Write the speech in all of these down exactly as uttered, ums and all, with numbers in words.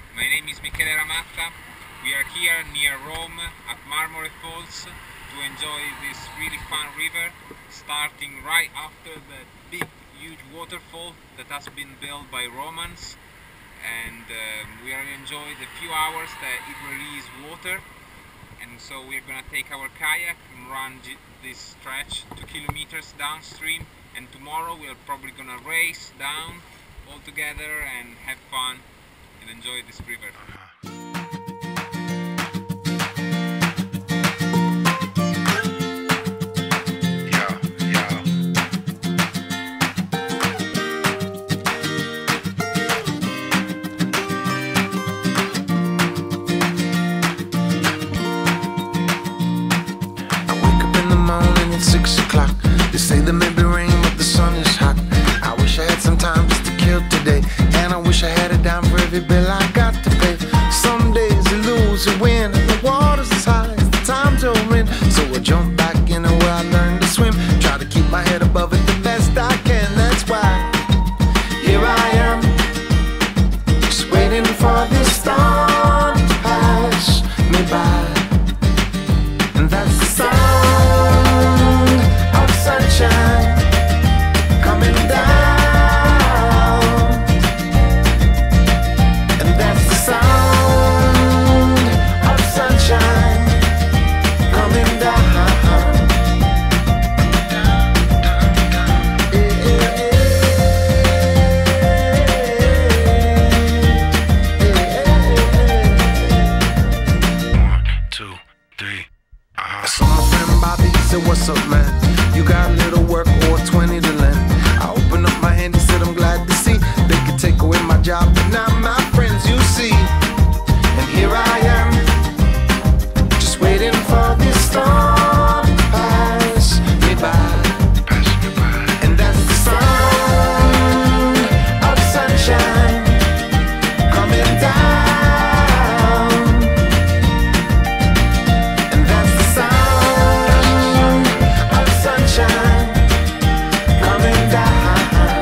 My name is Michele Ramazza. We are here near Rome at Marmore Falls to enjoy this really fun river, starting right after the big huge waterfall that has been built by Romans, and um, we are enjoying the few hours that it releases water. And so we're gonna take our kayak and run this stretch two kilometers downstream, and tomorrow we're probably gonna race down all together and have fun and enjoy this river. Six o'clock. They say there may be rain, but the sun is hot. I wish I had some time just to kill today, and I wish I had it down for every bill I got to pay. Some days you lose, you win, and the water's as high as the times you're in. So I jump back in where I learned to swim, try to keep my head above it the best I can. That's why here I am, just waiting for this storm to pass me by. And that's the sound coming down, and that's the sound of sunshine coming down. One, two, three. I saw my friend Bobby, he said, "What's up, man? You got a little work or twenty to lend?" I opened up my hand, he said, "I'm glad to see they could take away my job, but not my friends, you see." And here I am, just waiting for this storm to pass me by. And that's the sound of sunshine coming down. And that's the sound of sunshine coming down.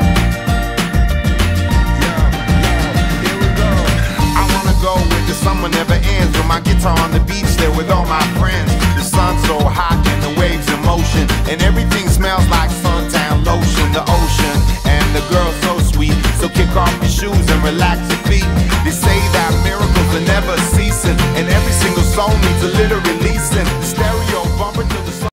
Yeah, yeah, here we go. I wanna go where the summer never ends, with my guitar on the beach there with all my friends. The sun's so hot and the waves in motion, and everything smells like suntan lotion. The ocean and the girl so sweet, so kick off your shoes and relax your feet. They say that miracles are never ceasing, and every single song needs a little releasing. The stereo bumper to the